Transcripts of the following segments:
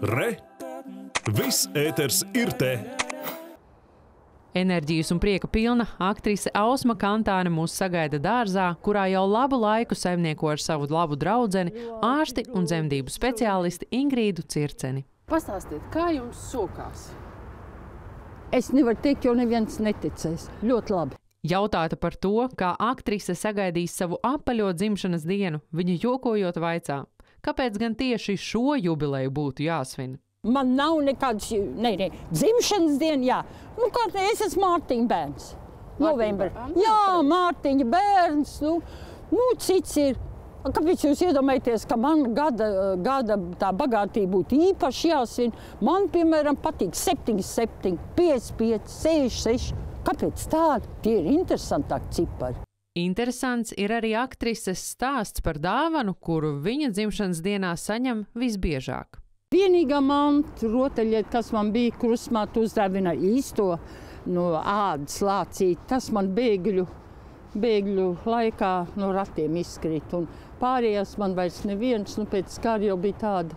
Re! Viss ēters ir te! Enerģijas un prieka pilna aktrise Ausma Kantāne mūs sagaida dārzā, kurā jau labu laiku saimnieko ar savu labu draudzeni, ārsti un dzemdību speciālisti Ingrīdu Circeni. Pastāstiet, kā jums sokās? Es nevaru teikt, jo neviens neticēs. Ļoti labi. Jautāta par to, kā aktrise sagaidīs savu apaļo dzimšanas dienu, viņa jokojot vaicā, kāpēc gan tieši šo jubileju būtu jāsvin? Man nav nekāds, dzimšanas diena, jā. Nu, kā es esmu Mārtiņa bērns. Novembrī. Jā, Mārtiņa bērns, cits ir. Kāpēc jūs iedomājaties, ka man gada tā bagātība būtu īpaši jāsvin? Man, piemēram, patīk 77, 55, 66. Kāpēc tādi? Tie ir interesantāki cipari. Interesants ir arī aktrises stāsts par dāvanu, kuru viņa dzimšanas dienā saņem visbiežāk. Vienīgā manta rotaļlieta, kas man bija krustmāte uzdāvina īsto ādas lācīti, tas man bēgļu laikā no ratiem izkrīt. Un pārējās man vairs neviens, pēc kara jau bija tāda.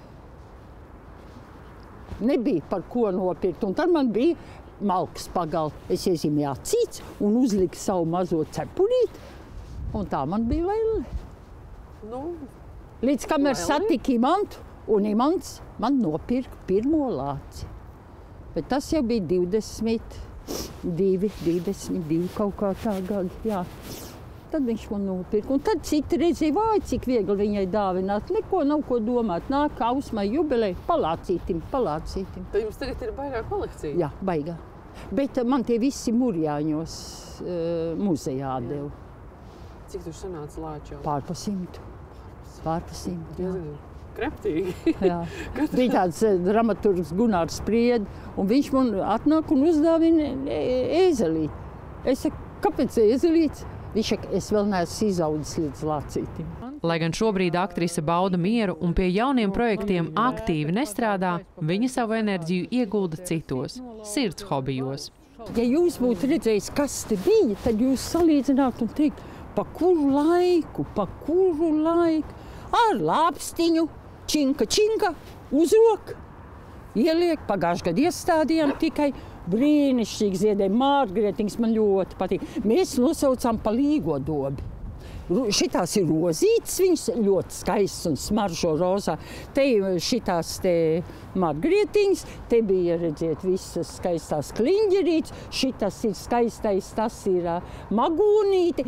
Nebija par ko nopirkt. Un tad man bija malkas pagalda. Es iezīmēju acīts un uzliku savu mazo cepurīti. Un tā man bija lēle. Līdz kamēr satika Imantu, un Imants man nopirka pirmo lāci. Bet tas jau bija 22 kaut kā tā gadi, jā. Tad viņš man nopirka. Un tad citi redzēja, vai cik viegli viņai dāvināt. Neko nav ko domāt. Nāk Ausmai jubileja, palācītim. Tad jums tagad ir baigā kolekcija? Jā, baigā. Bet man tie visi Murjāņos muzejā deva. Cik tur sanāca lāču? Pārpa 100. Jā. Kreptīgi. Jā. Bija tāds dramaturgs Gunārs Spriede, un viņš man atnāk un uzdāvina ēzelīti. Es saku, kāpēc ēzelīts? Viņš saka, es vēl neesmu izaudzis līdz lācītim. Lai gan šobrīd aktrise bauda mieru un pie jauniem projektiem aktīvi nestrādā, viņa savu enerģiju iegulda citos, sirds hobijos. Ja jūs būtu redzējis, kas te bija, tad jūs salīdzinātu un teikt, pa kuru laiku, ar lāpstiņu, činka, uzrok, ieliek, pagājušajā gadā iestādījām tikai brīnišķīgi ziedēja Mārgrietiņas, man ļoti patīk. Mēs nosaucām pa līgo dobi. Šitās ir rozītes, viņas ļoti skaistas un smaržo rozā. Te šitās te Margrietiņas, te bija, redziet, visas skaistās kliņģerītes, šitas ir skaistais, tas ir magūnīti.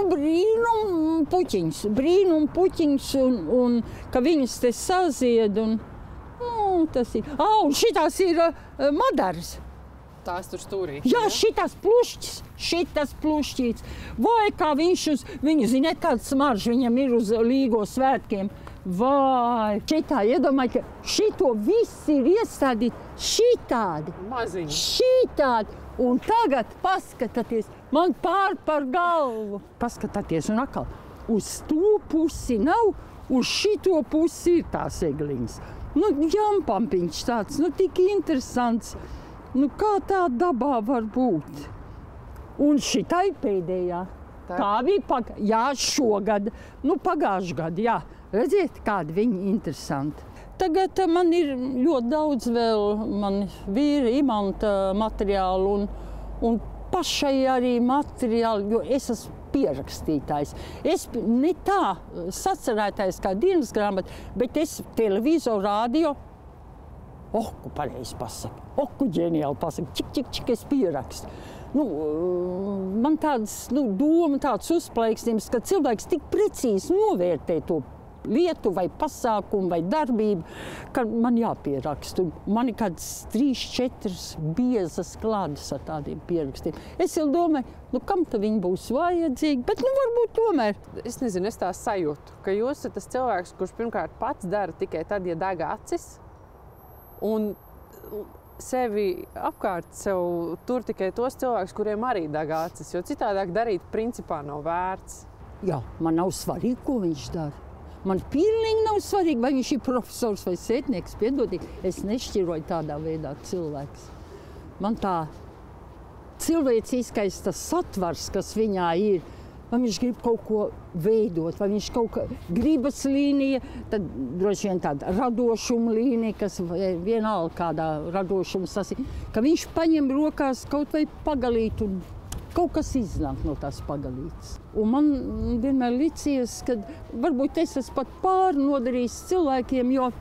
Brīnum puķiņas, un ka viņas te sazied, un tas ir. Un šitās ir madaras. Tās tur stūrī. Jā, šitas plušķīts. Vai kā viņu ziniet, kāds smaržs viņam ir uz līgo svētkiem. Vai, šitā, iedomājiet, ka šito viss ir iestādīt šitādi. Maziņi. Šitādi. Un tagad paskatieties, man par galvu. Paskatieties, un atkal, uz to pusi nav, uz šito pusi ir tās egliņas. Jampampiņš tāds, tik interesants. Kā tā dabā var būt? Un šitai pēdējā. Tā bija šogad, pagājušajā gadā, jā. Redziet, kādi viņi interesanti. Tagad man ir ļoti daudz vēl mani vīra Imanta materiālu un pašai arī materiāli, jo es esmu pierakstītājs. Es ne tā sacerētājs kā dienas grāmata, bet es televizoru, radio, ko pareizi pasaka. Ģeniāli pasaka. Čik es pierakstu. Man tāds doma, tāds uzplaiksnījums, ka cilvēks tik precīzi novērtē to lietu vai pasākumu vai darbību, ka man jāpieraksta. Man ir kādas 3-4 biezas klādes ar tādiem pierakstiem. Es jau domāju, kam tad viņi būs vajadzīgi, bet varbūt tomēr. Es nezinu, es tā sajūtu, ka jūs esat tas cilvēks, kurš pirmkārt pats dara tikai tad, ja deg acis, un sevi apkārt sev tur tikai tos cilvēkus, kuriem arī deg acis, jo citādāk darīt principā nav vērts. Jā, man nav svarīgi, ko viņš dara. Man pilnīgi nav svarīgi, vai viņš ir profesors vai sētnieks, piedodiet. Es nešķiroju tādā veidā cilvēks. Man tā cilvēciskais tas satvars, kas viņā ir, vai viņš grib kaut ko veidot, vai viņš kaut kā gribas līnija, tad droši vien tāda radošuma līnija, kas vienalga kādā radošums tas ir, ka viņš paņem rokās kaut vai pagalīt un kaut kas iznāk no tās pagalītes. Un man vienmēr licies, ka varbūt es esmu pat pārnodarījis cilvēkiem, jo,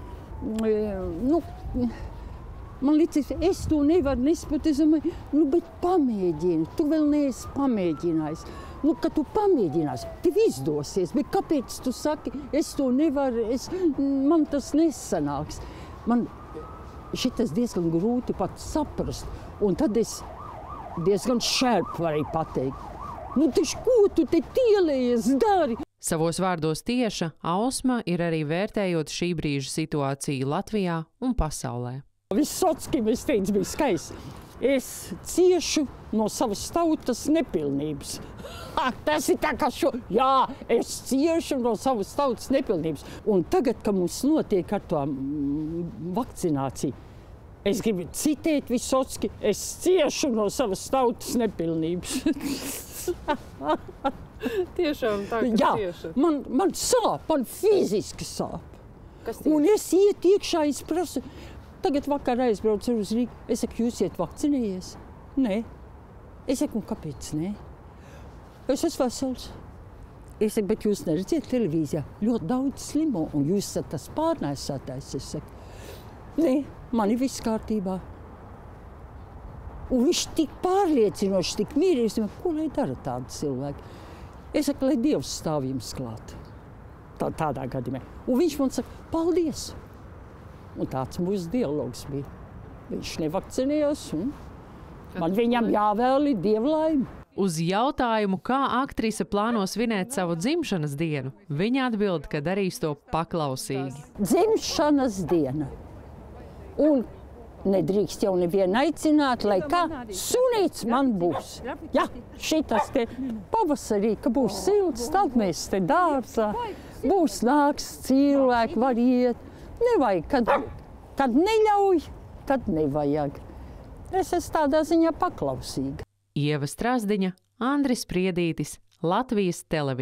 man liekas, es to nevaru nespēt. Es domāju, bet pamēģini. Tu vēl neesi pamēģinājis. Kad tu pamēģināsi, tev izdosies. Bet kāpēc tu saki, es to nevaru, man tas nesanāks? Man šitas diezgan grūti pat saprast. Un tad es diezgan šērp varēju pateikt. Taču ko tu te tielējies dari? Savos vārdos tieša Ausma ir arī vērtējot šī brīža situāciju Latvijā un pasaulē. Visockim, es teicu, bija skaists. Es ciešu no savas tautas nepilnības. Tas ir tā kā es ciešu no savas tautas nepilnības. Un tagad, kad mums notiek ar to vakcināciju, es gribu citēt Visocki, es ciešu no savas tautas nepilnības. Tiešām tā, ka cieši. Man sāp, man fiziski sāp. Un es iet iekšā, es prasu. Tagad vakarā aizbraucu uz Rīgu. Es saku, jūs iet vakcinējies? Nē. Es saku, kāpēc nē? Es esmu vesels. Es saku, bet jūs neredziet televīzijā. Ļoti daudz slimo, un jūs esat tas pārnēsātājs. Es saku, nē, man ir viss kārtībā. Un viņš tik pārliecinoši, tik mierīgs. Ko lai dara tādi cilvēki? Es saku, lai Dievs stāv jums klāt. Tādā gadījumā. Un viņš man saka, paldies. Un tāds mūsu dialogs bija. Viņš nevakcinējās, un man viņam jāvēl dievlaimi. Uz jautājumu, kā aktrise plāno svinēt savu dzimšanas dienu, viņa atbild, ka darīs to paklausīgi. Dzimšanas diena. Un nedrīkst jau nevienu aicināt, lai kā sunīts man būs. Ja, šitas te pavasarī, ka būs silts, tad mēs te dārzā. Būs nāks cilvēki, var iet. Nevajag, kad neļauj, tad nevajag. Es esmu tādā ziņā paklausīga. Ieva Strazdiņa, Andris Priedītis, Latvijas televīzija.